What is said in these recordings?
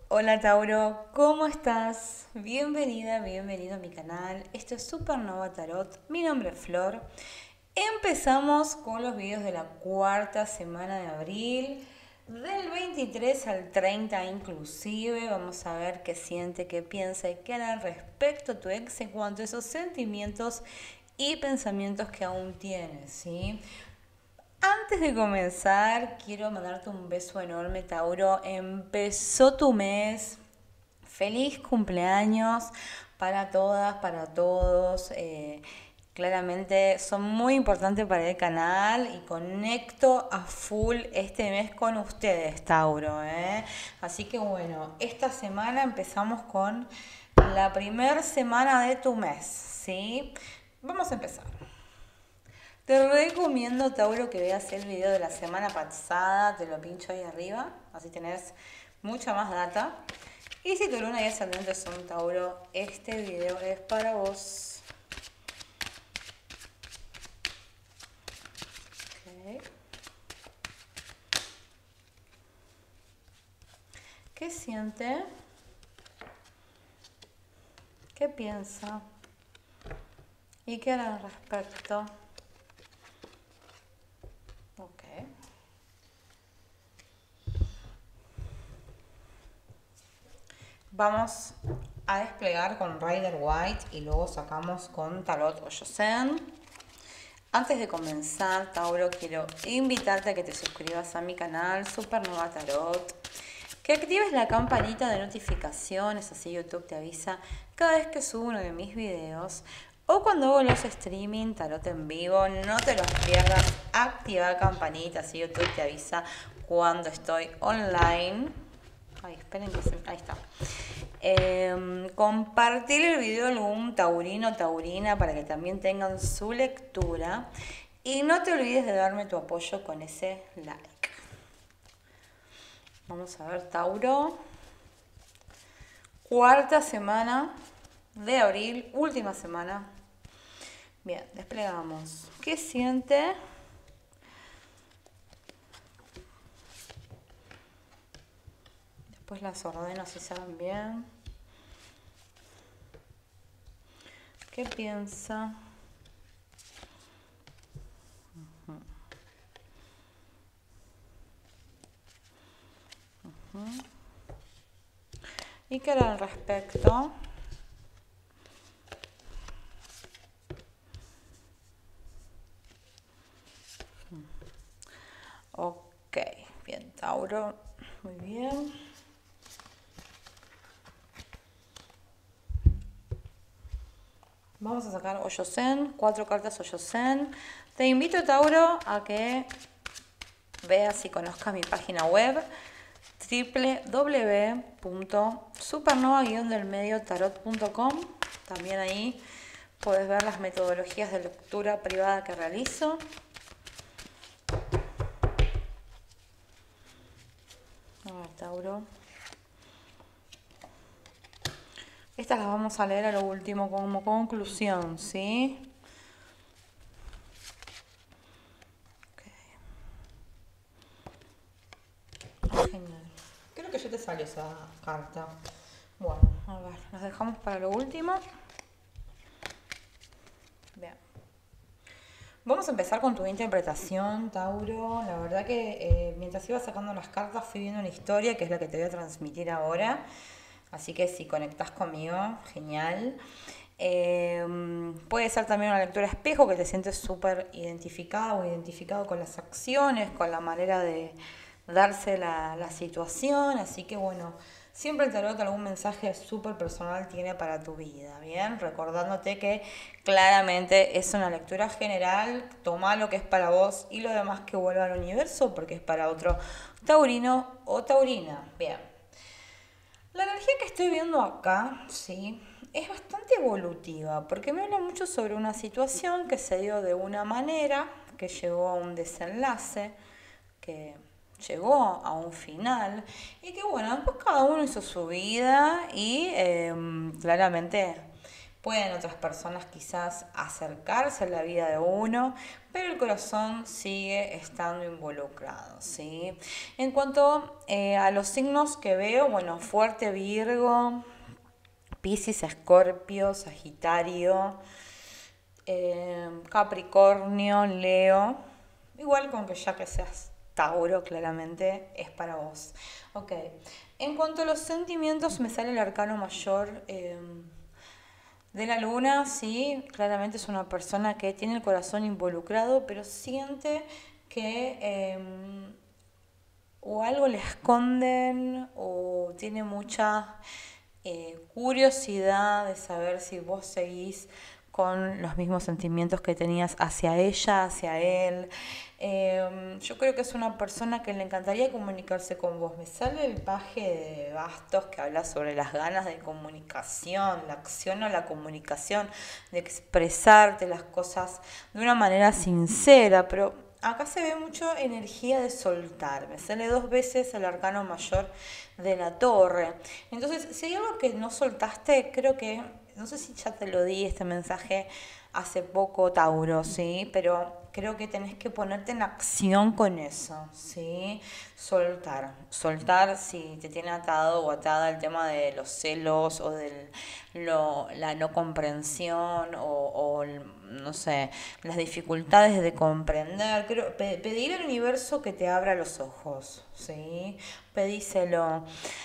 Hola Tauro, ¿cómo estás? Bienvenida, bienvenido a mi canal. Esto es Supernova Tarot. Mi nombre es Flor. Empezamos con los videos de la cuarta semana de abril, del 23 al 30 inclusive. Vamos a ver qué siente, qué piensa y qué hará al respecto a tu ex en cuanto a esos sentimientos y pensamientos que aún tienes, ¿sí? Antes de comenzar, quiero mandarte un beso enorme, Tauro. Empezó tu mes. Feliz cumpleaños para todas, para todos. Claramente son muy importantes para el canal y conecto a full este mes con ustedes, Tauro. Así que bueno, esta semana empezamos con la primera semana de tu mes, ¿sí? Vamos a empezar. Te recomiendo, Tauro, que veas el video de la semana pasada, te lo pincho ahí arriba, así tenés mucha más data. Y si tu luna y ascendente son Tauro, este video es para vos. Okay. ¿Qué siente? ¿Qué piensa? ¿Y qué hará al respecto? Ok. Vamos a desplegar con Rider White y luego sacamos con Tarot Oyosen. Antes de comenzar, Tauro, quiero invitarte a que te suscribas a mi canal Supernova Tarot, que actives la campanita de notificaciones, así YouTube te avisa cada vez que subo uno de mis videos, o cuando hago los streaming Tarot en vivo, no te los pierdas, activa la campanita, así YouTube te avisa cuando estoy online. Ay, esperen que ahí está. Compartir el video a algún taurino o taurina para que también tengan su lectura. Y no te olvides de darme tu apoyo con ese like. Vamos a ver, Tauro. Cuarta semana de abril, última semana. Bien, desplegamos. ¿Qué siente? Después las ordeno si saben bien. ¿Qué piensa? ¿Y qué hará al respecto? Ok, bien, Tauro. Muy bien. Vamos a sacar Oyosen, 4 cartas Oyosen. Te invito, Tauro, a que veas y conozcas mi página web www.supernova-delmediotarot.com. También ahí puedes ver las metodologías de lectura privada que realizo. A ver, Tauro. Estas las vamos a leer a lo último como conclusión, ¿sí? Okay. Genial. Creo que ya te salió esa carta. Bueno, a ver, las dejamos para lo último. Bien. Vamos a empezar con tu interpretación, Tauro. La verdad que mientras iba sacando las cartas fui viendo una historia que es la que te voy a transmitir ahora. Así que si conectás conmigo, genial. Puede ser también una lectura espejo que te sientes súper identificado o identificado con las acciones, con la manera de darse la situación. Así que bueno, siempre el tarot algún mensaje súper personal tiene para tu vida, ¿bien? Recordándote que claramente es una lectura general, toma lo que es para vos y lo demás que vuelva al universo porque es para otro taurino o taurina, bien. La energía que estoy viendo acá, sí, es bastante evolutiva, porque me habla mucho sobre una situación que se dio de una manera, que llegó a un desenlace, que llegó a un final, y que bueno, pues cada uno hizo su vida y claramente Pueden otras personas quizás acercarse a la vida de uno, pero el corazón sigue estando involucrado, ¿sí? En cuanto a los signos que veo, bueno, fuerte Virgo, Piscis, Escorpio, Sagitario, Capricornio, Leo. Igual con que ya que seas Tauro, claramente es para vos. Ok. En cuanto a los sentimientos, me sale el arcano mayor de la luna. Sí, claramente es una persona que tiene el corazón involucrado, pero siente que o algo le esconden o tiene mucha curiosidad de saber si vos seguís con los mismos sentimientos que tenías hacia ella, hacia él. Yo creo que es una persona que le encantaría comunicarse con vos. Me sale el paje de bastos que habla sobre las ganas de comunicación, la acción o la comunicación, de expresarte las cosas de una manera sincera, pero acá se ve mucho energía de soltar. Me sale 2 veces el arcano mayor de la torre. Entonces, si hay algo que no soltaste, creo que, no sé si ya te lo di este mensaje hace poco, Tauro, ¿sí? Pero creo que tenés que ponerte en acción con eso, ¿sí? Soltar si te tiene atado o atada el tema de los celos o de la no comprensión o no sé, las dificultades de comprender. Pedir al universo que te abra los ojos, ¿sí? Pedíselo.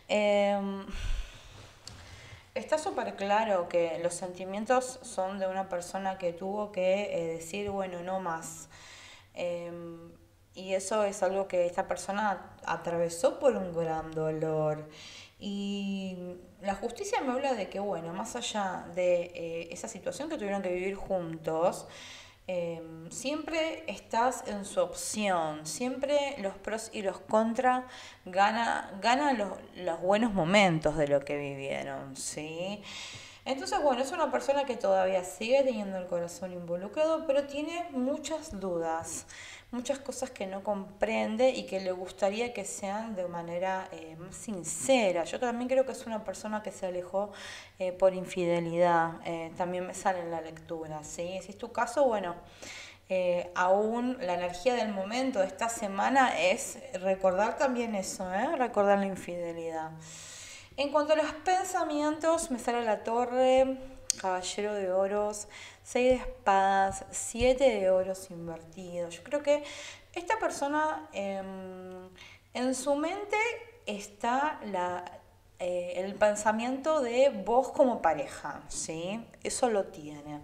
Está súper claro que los sentimientos son de una persona que tuvo que decir, bueno, no más. Eh, y eso es algo que esta persona atravesó por un gran dolor. Y la justicia me habla de que, bueno, más allá de esa situación que tuvieron que vivir juntos, siempre estás en su opción, siempre los pros y los contras gana los buenos momentos de lo que vivieron, ¿sí? Entonces, bueno, es una persona que todavía sigue teniendo el corazón involucrado, pero tiene muchas dudas, muchas cosas que no comprende y que le gustaría que sean de manera más sincera. Yo también creo que es una persona que se alejó por infidelidad, también me sale en la lectura, ¿sí? Si es tu caso, bueno, aún la energía del momento de esta semana es recordar también eso, recordar la infidelidad. En cuanto a los pensamientos, me sale la torre, caballero de oros, 6 de espadas, 7 de oros invertidos. Yo creo que esta persona en su mente está el pensamiento de vos como pareja, ¿sí? Eso lo tiene.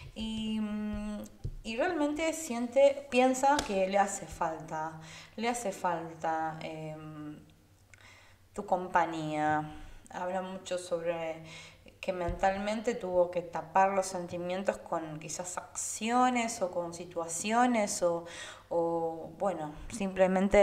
Y realmente piensa que le hace falta tu compañía. Habla mucho sobre que mentalmente tuvo que tapar los sentimientos con quizás acciones o con situaciones o bueno, simplemente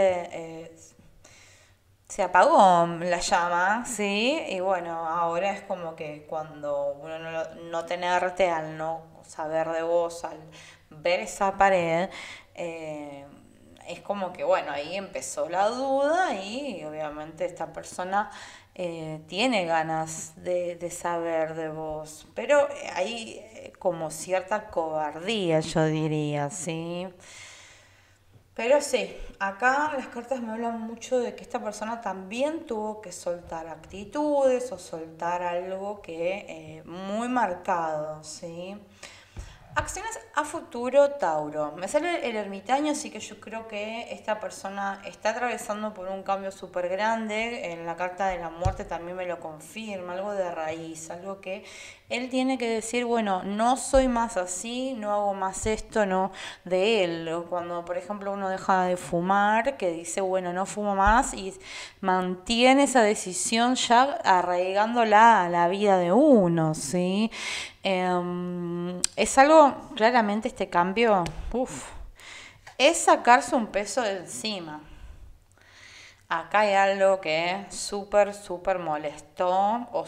se apagó la llama, ¿sí? Y bueno, ahora es como que cuando uno no tenerte, al no saber de vos, al ver esa pared, es como que, bueno, ahí empezó la duda y obviamente esta persona tiene ganas de saber de vos, pero hay como cierta cobardía, yo diría, ¿sí? Pero sí, acá las cartas me hablan mucho de que esta persona también tuvo que soltar actitudes o soltar algo que muy marcado, ¿sí? Acciones a futuro, Tauro. Me sale el ermitaño, así que yo creo que esta persona está atravesando por un cambio súper grande. En la carta de la muerte también me lo confirma, algo de raíz, algo que él tiene que decir, bueno, no soy más así, no hago más esto, no de él. Cuando, por ejemplo, uno deja de fumar, que dice, bueno, no fumo más y mantiene esa decisión ya arraigándola a la vida de uno, ¿sí? Es algo, claramente este cambio, es sacarse un peso de encima. Acá hay algo que súper molestó o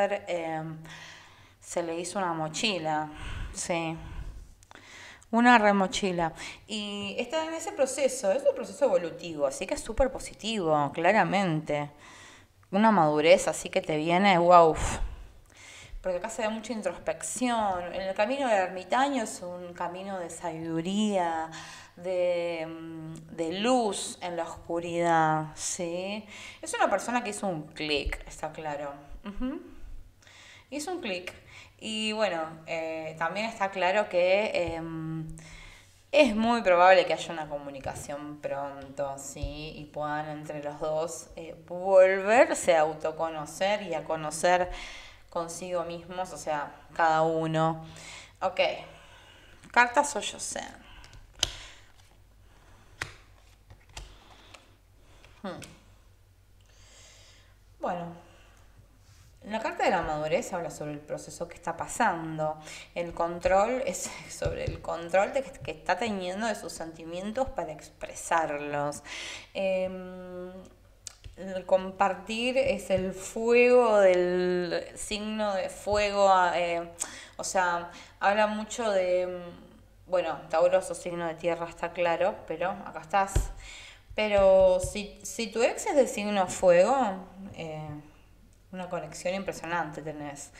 se le hizo una mochila, sí, una remochila. Y está en ese proceso, es un proceso evolutivo, así que es súper positivo, claramente. Una madurez así que te viene, wow. porque acá se ve mucha introspección. En el camino del ermitaño es un camino de sabiduría, de luz en la oscuridad, ¿sí? Es una persona que hizo un clic, está claro. Ujú. Hizo un clic. Y bueno, también está claro que es muy probable que haya una comunicación pronto, ¿sí? Y puedan entre los dos volverse a autoconocer y a conocer consigo mismos, o sea, cada uno. Ok, cartas Oyosen. Bueno, la carta de la madurez habla sobre el proceso que está pasando. El control es sobre el control que está teniendo de sus sentimientos para expresarlos. El compartir es el fuego del signo de fuego. O sea, habla mucho de... Bueno, Tauro sos signo de tierra, está claro, pero acá estás. Pero si tu ex es de signo fuego, una conexión impresionante tenés.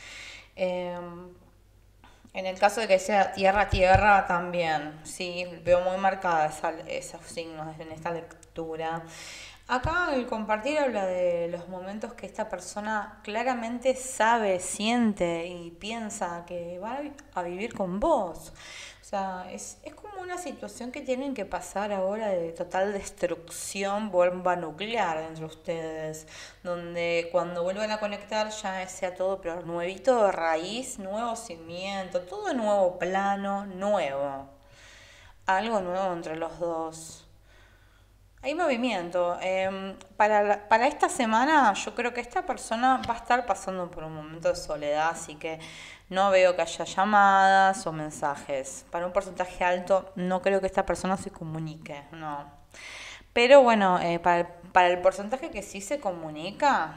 En el caso de que sea tierra-tierra también, sí, veo muy marcada esos signos en esta lectura. Acá el compartir habla de los momentos que esta persona claramente sabe, siente y piensa que va a vivir con vos. O sea, es como una situación que tienen que pasar ahora de total destrucción, bomba nuclear entre ustedes, donde cuando vuelvan a conectar ya sea todo pero nuevito de raíz, nuevo cimiento, todo nuevo plano, nuevo. Algo nuevo entre los dos. Hay movimiento. Para esta semana yo creo que esta persona va a estar pasando por un momento de soledad, así que no veo que haya llamadas o mensajes. Para un porcentaje alto no creo que esta persona se comunique, no. Pero bueno, para el porcentaje que sí se comunica,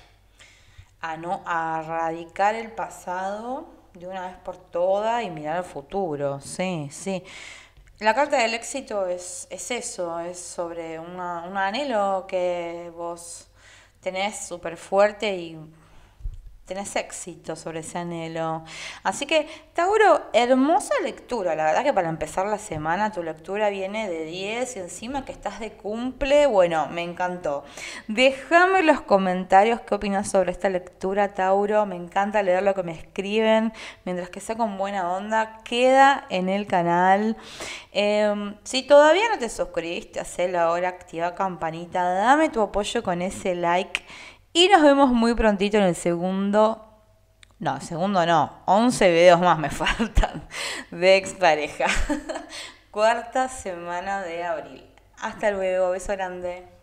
a erradicar el pasado de una vez por todas y mirar al futuro, sí, sí. La carta del éxito es eso, es sobre un anhelo que vos tenés súper fuerte y tenés éxito sobre ese anhelo. Así que, Tauro, hermosa lectura. La verdad que para empezar la semana tu lectura viene de 10 y encima que estás de cumple. Bueno, me encantó. Déjame en los comentarios qué opinas sobre esta lectura, Tauro. Me encanta leer lo que me escriben. Mientras que sea con buena onda, queda en el canal. Si todavía no te suscribiste, hacelo ahora, activa campanita, dame tu apoyo con ese like. Y nos vemos muy prontito en el segundo, 11 videos más me faltan de expareja. Cuarta semana de abril. Hasta luego, beso grande.